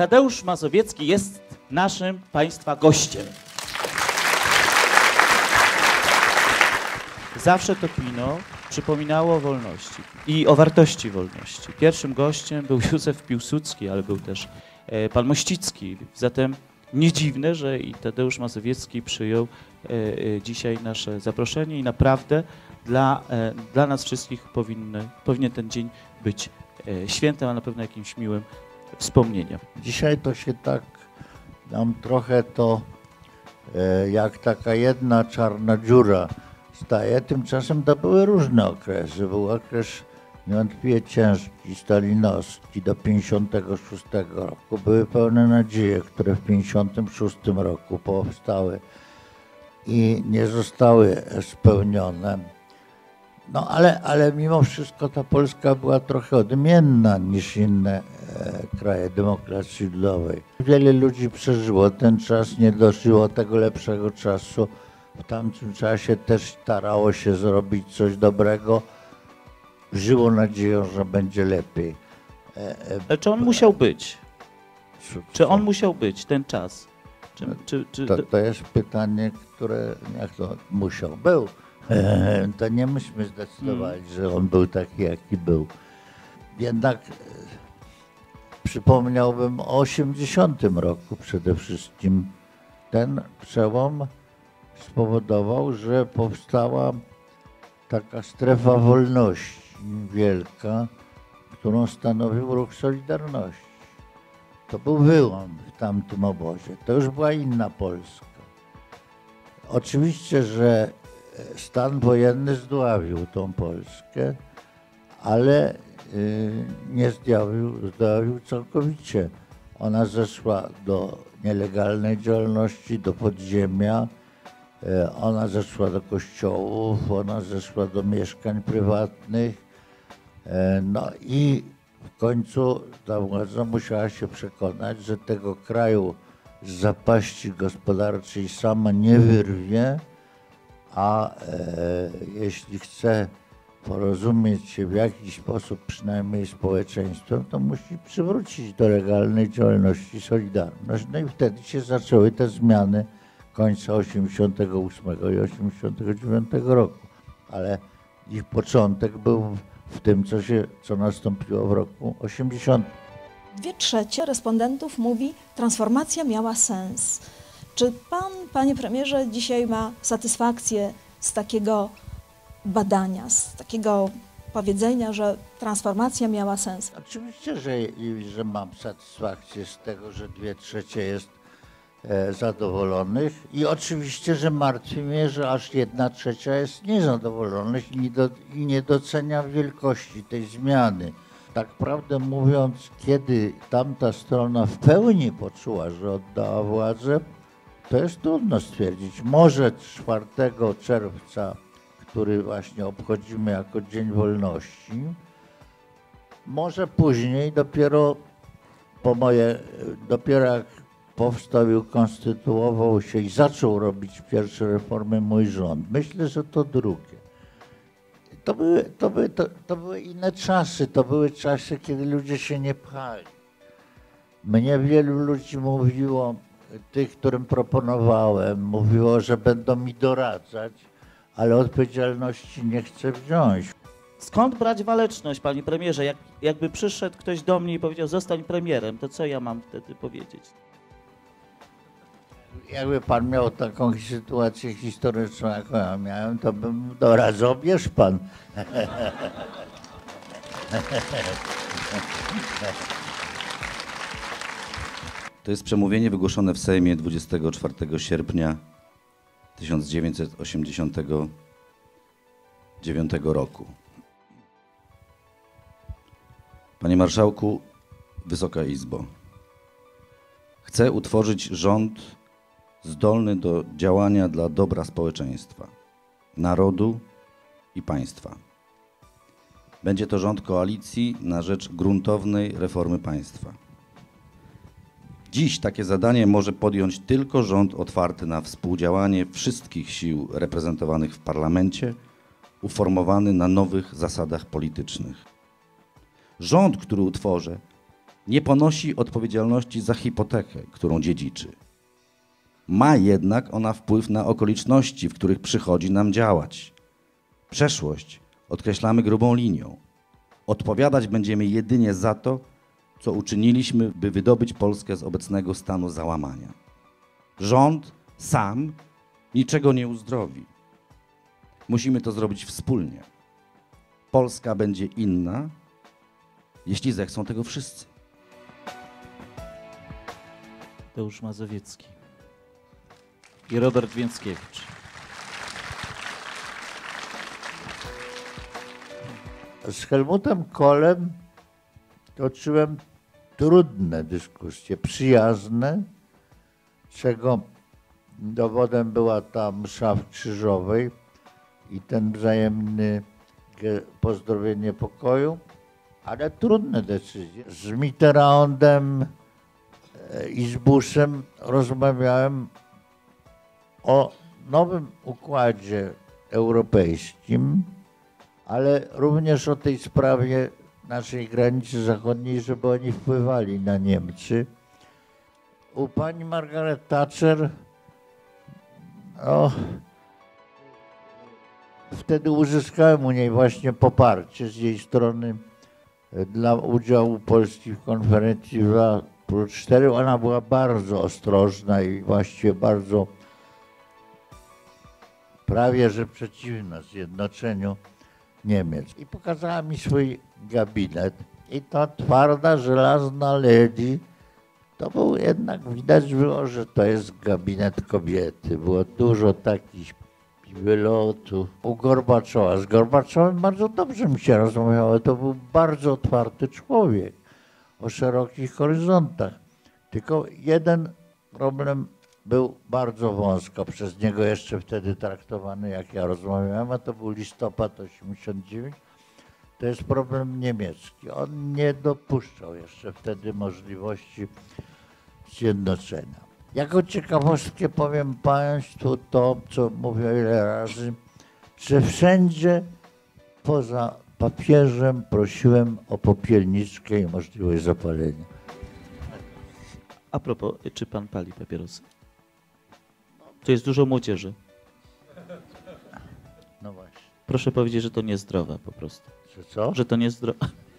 Tadeusz Mazowiecki jest naszym Państwa gościem. Zawsze to kino przypominało o wolności i o wartości wolności. Pierwszym gościem był Józef Piłsudski, ale był też pan Mościcki. Zatem nie dziwne, że i Tadeusz Mazowiecki przyjął dzisiaj nasze zaproszenie i naprawdę dla nas wszystkich powinien ten dzień być świętem, a na pewno jakimś miłym wspomnieniem. Dzisiaj to się tak nam trochę to jak taka jedna czarna dziura staje. Tymczasem to były różne okresy. Był okres niewątpliwie ciężki, stalinowski do 56 roku. Były pełne nadzieje, które w 56 roku powstały i nie zostały spełnione. No ale mimo wszystko ta Polska była trochę odmienna niż inne kraje demokracji ludowej. Wiele ludzi przeżyło ten czas, nie dożyło tego lepszego czasu. W tamtym czasie też starało się zrobić coś dobrego. Żyło nadzieją, że będzie lepiej. Ale czy on musiał być? Czy on musiał być ten czas? To jest pytanie, które jak to musiał? Był. To nie myśmy zdecydowali, że on był taki, jaki był. Jednak przypomniałbym o 80 roku przede wszystkim. Ten przełom spowodował, że powstała taka strefa wolności wielka, którą stanowił ruch Solidarności. To był wyłom w tamtym obozie. To już była inna Polska. Oczywiście, że stan wojenny zdławił tą Polskę, ale nie zdławił całkowicie. Ona zeszła do nielegalnej działalności, do podziemia, ona zeszła do kościołów, ona zeszła do mieszkań prywatnych. No i w końcu ta władza musiała się przekonać, że tego kraju z zapaści gospodarczej sama nie wyrwie, a jeśli chce porozumieć się w jakiś sposób, przynajmniej społeczeństwem, to musi przywrócić do legalnej działalności Solidarność. No i wtedy się zaczęły te zmiany końca 88 i 89 roku. Ale ich początek był w tym, co nastąpiło w roku 80. 2/3 respondentów mówi, transformacja miała sens. Czy pan, panie premierze, dzisiaj ma satysfakcję z takiego badania, z takiego powiedzenia, że transformacja miała sens? Oczywiście, że mam satysfakcję z tego, że 2/3 jest zadowolonych i oczywiście, że martwi mnie, że aż 1/3 jest niezadowolonych i nie docenia wielkości tej zmiany. Tak prawdę mówiąc, kiedy tamta strona w pełni poczuła, że oddała władzę, to jest trudno stwierdzić. Może 4 czerwca, który właśnie obchodzimy jako Dzień Wolności, może później dopiero jak powstał i ukonstytuował się i zaczął robić pierwsze reformy mój rząd. Myślę, że to drugie. To były inne czasy, to były czasy, kiedy ludzie się nie pchali. Mnie wielu ludzi mówiło, tych, którym proponowałem, mówiło, że będą mi doradzać, ale odpowiedzialności nie chcę wziąć. Skąd brać waleczność, panie premierze? Jakby przyszedł ktoś do mnie i powiedział, zostań premierem, to co ja mam wtedy powiedzieć? Jakby pan miał taką sytuację historyczną, jaką ja miałem, to bym doradzał, bierz pan. To jest przemówienie wygłoszone w Sejmie 24 sierpnia 1989 roku. Panie Marszałku, Wysoka Izbo, chcę utworzyć rząd zdolny do działania dla dobra społeczeństwa, narodu i państwa. Będzie to rząd koalicji na rzecz gruntownej reformy państwa. Dziś takie zadanie może podjąć tylko rząd otwarty na współdziałanie wszystkich sił reprezentowanych w parlamencie, uformowany na nowych zasadach politycznych. Rząd, który utworzę, nie ponosi odpowiedzialności za hipotekę, którą dziedziczy. Ma jednak ona wpływ na okoliczności, w których przychodzi nam działać. Przeszłość odkreślamy grubą linią. Odpowiadać będziemy jedynie za to, co uczyniliśmy, by wydobyć Polskę z obecnego stanu załamania. Rząd sam niczego nie uzdrowi. Musimy to zrobić wspólnie. Polska będzie inna, jeśli zechcą tego wszyscy. Tadeusz Mazowiecki i Robert Więckiewicz. Z Helmutem Kohlem toczyłem trudne dyskusje, przyjazne, czego dowodem była ta msza w Krzyżowej i ten wzajemny pozdrowienie pokoju, ale trudne decyzje. Z Mitterrandem i z Bushem rozmawiałem o nowym układzie europejskim, ale również o tej sprawie naszej granicy zachodniej, żeby oni wpływali na Niemcy. U pani Margaret Thatcher wtedy uzyskałem u niej właśnie poparcie z jej strony dla udziału Polski w konferencji 2+4. Ona była bardzo ostrożna i właściwie bardzo prawie że przeciwna zjednoczeniu Niemiec. I pokazała mi swój gabinet i ta twarda, żelazna lady, to był jednak, widać było, że to jest gabinet kobiety. Było dużo takich wylotów. U Gorbaczowa. Z Gorbaczowem bardzo dobrze mi się rozmawiało. To był bardzo otwarty człowiek o szerokich horyzontach. Tylko jeden problem był bardzo wąsko przez niego jeszcze wtedy traktowany, jak ja rozmawiałem, a to był listopad 89. To jest problem niemiecki. On nie dopuszczał jeszcze wtedy możliwości zjednoczenia. Jako ciekawostkę powiem Państwu to, co mówię ile razy, że wszędzie poza papieżem prosiłem o popielniczkę i możliwość zapalenia. A propos, czy pan pali papierosy? Tu jest dużo młodzieży. No właśnie. Proszę powiedzieć, że to niezdrowe po prostu. Że co? Że to niezdrowe.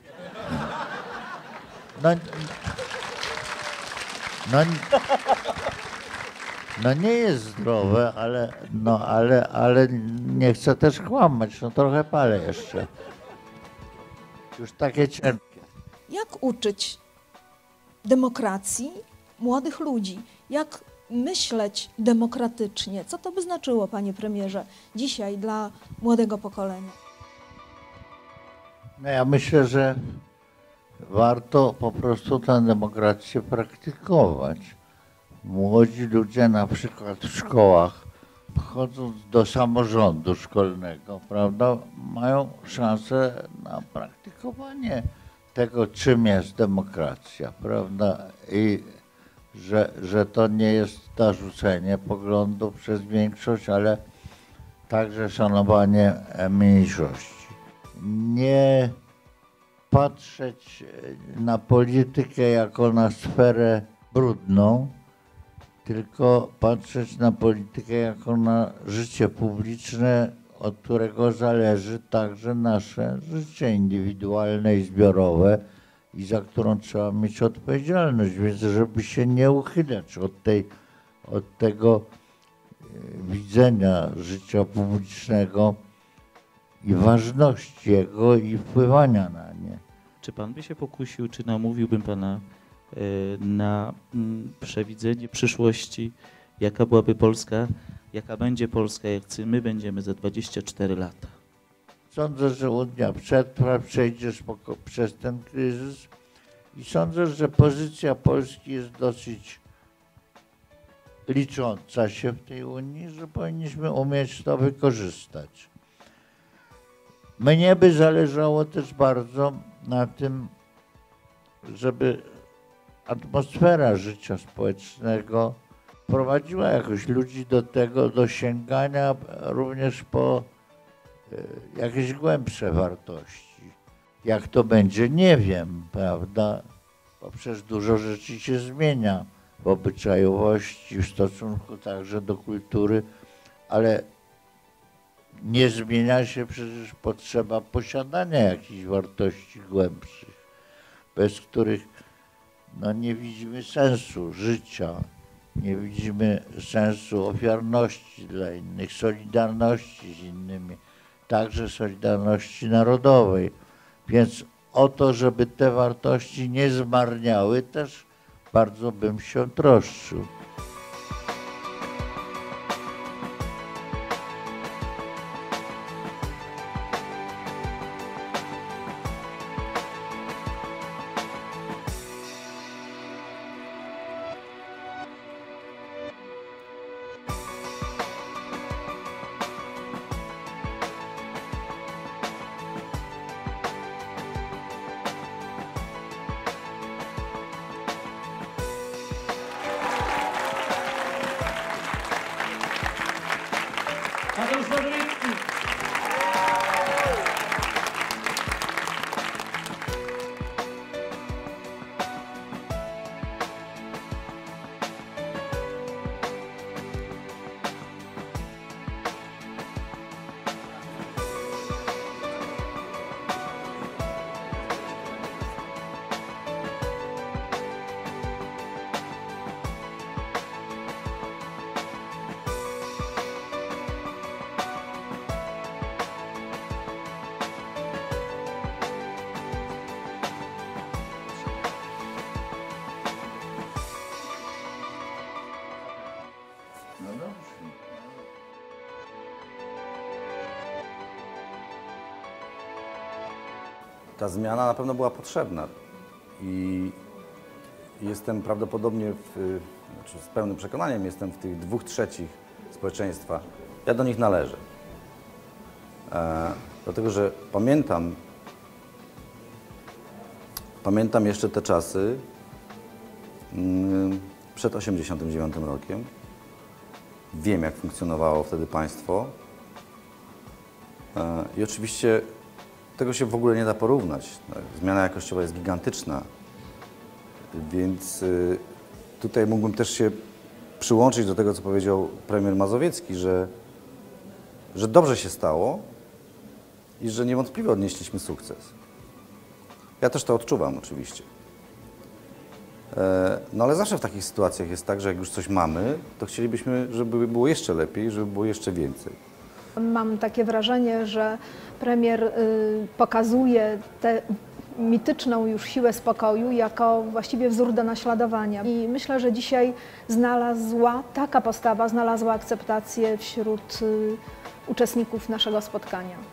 No nie jest zdrowe, ale nie chcę też kłamać, no trochę palę jeszcze. Już takie cienkie. Jak uczyć demokracji młodych ludzi? Jak myśleć demokratycznie? Co to by znaczyło, panie premierze, dzisiaj dla młodego pokolenia? No ja myślę, że warto po prostu tę demokrację praktykować. Młodzi ludzie na przykład w szkołach, chodząc do samorządu szkolnego, prawda, mają szansę na praktykowanie tego, czym jest demokracja, prawda, i że to nie jest narzucenie poglądów przez większość, ale także szanowanie mniejszości. Nie patrzeć na politykę jako na sferę brudną, tylko patrzeć na politykę jako na życie publiczne, od którego zależy także nasze życie indywidualne i zbiorowe i za którą trzeba mieć odpowiedzialność, więc żeby się nie uchylać od tego widzenia życia publicznego i ważności jego i wpływania na nie. Czy pan by się pokusił, czy namówiłbym pana na przewidzenie przyszłości, jaka byłaby Polska, jaka będzie Polska, jak my będziemy za 24 lata? Sądzę, że Unia przetrwa, przejdzie przez ten kryzys i sądzę, że pozycja Polski jest dosyć licząca się w tej Unii, że powinniśmy umieć to wykorzystać. Mnie by zależało też bardzo na tym, żeby atmosfera życia społecznego prowadziła jakoś ludzi do tego, do sięgania również po jakieś głębsze wartości. Jak to będzie, nie wiem, prawda? bo przecież dużo rzeczy się zmienia w obyczajowości, w stosunku także do kultury, ale nie zmienia się przecież potrzeba posiadania jakichś wartości głębszych, bez których no, nie widzimy sensu życia, nie widzimy sensu ofiarności dla innych, solidarności z innymi, także solidarności narodowej. Więc o to, żeby te wartości nie zmarniały, też bardzo bym się troszczył. Tadeusz Mazowiecki. No dobrze. Ta zmiana na pewno była potrzebna i jestem prawdopodobnie, znaczy z pełnym przekonaniem jestem w tych 2/3 społeczeństwa. Ja do nich należę. Dlatego, że pamiętam jeszcze te czasy przed 1989 rokiem. Wiem, jak funkcjonowało wtedy państwo i oczywiście tego się w ogóle nie da porównać. Zmiana jakościowa jest gigantyczna, więc tutaj mógłbym też się przyłączyć do tego, co powiedział premier Mazowiecki, że dobrze się stało i że niewątpliwie odnieśliśmy sukces. Ja też to odczuwam oczywiście. No ale zawsze w takich sytuacjach jest tak, że jak już coś mamy, to chcielibyśmy, żeby było jeszcze lepiej, żeby było jeszcze więcej. Mam takie wrażenie, że premier pokazuje tę mityczną już siłę spokoju jako właściwie wzór do naśladowania. I myślę, że dzisiaj taka postawa znalazła akceptację wśród uczestników naszego spotkania.